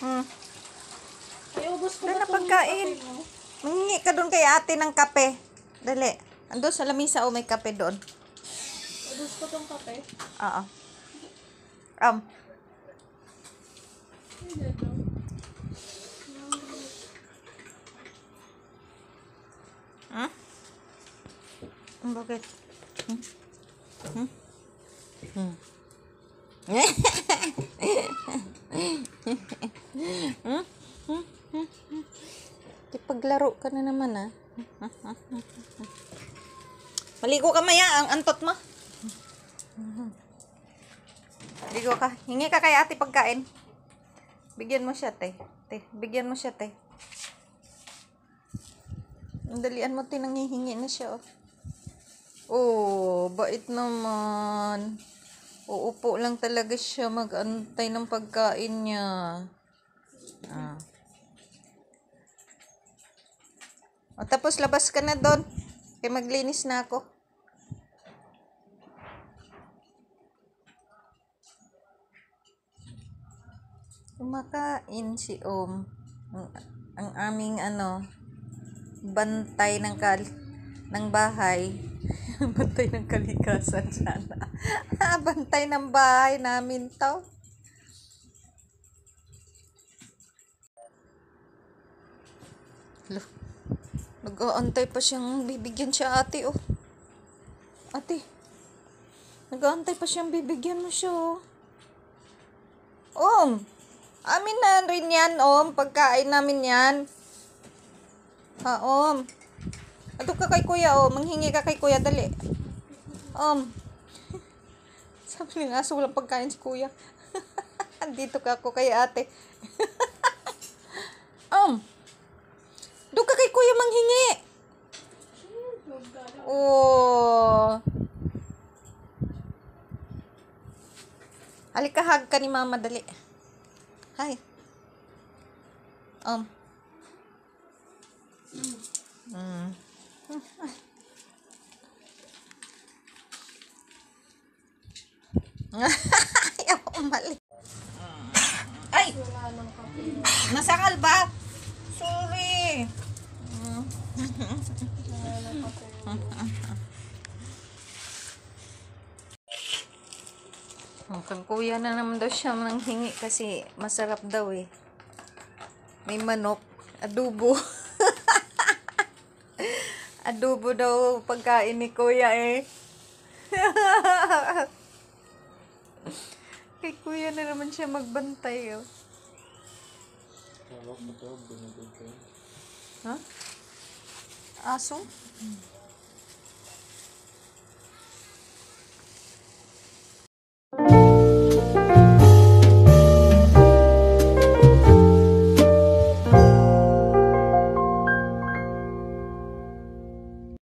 Hmm. Ay, ubos ko Dali ba na pagkain. Mangingi ka doon kay ate ng kape. Dali. Andun sa lamisa may kape doon. Ubos ko tong kape. Oo. Hmm? Bakit? Paglaro ka na naman ah. Maligo ka maya, ang antot mo. Maligo ka. Hingi ka kay ate pagkain. Bigyan mo siya, te. Bigyan mo siya, te. Ang dalian mo, te, nanghihingi na siya, oh. Oh, bait naman. Uupo lang talaga siya mag-antay ng pagkain niya. Ah. O, tapos labas ka na doon. Kaya maglinis na ako. Kumakain si Om. Ang aming bantay ng bahay. Bantay ng kalikasan sana. Bantay ng bahay namin to. Nag-aantay pa siyang bibigyan siya ate, oh. Ate, nag-aantay pa siyang bibigyan mo siya, oh. Amin na rin yan, Om. Pagkain namin yan. Ha, Om. Ato ka kay kuya, Om. Manghingi ka kay kuya, dali. Om. Sabi ng aso, walang pagkain si kuya. Andito ka ako kay ate. Om. Doon ka kay kuya manghingi. Oh. Halika, hug ka ni mama, dali. Hi. Ayaw, umali. Ay! Nasakal ba? Sorry. Kang kuya na naman daw siya nanghingi kasi masarap daw eh. May manok, adobo. Adobo daw pagkain ni kuya eh. Kay kuya na naman siya magbantay oh. Ha? Aso?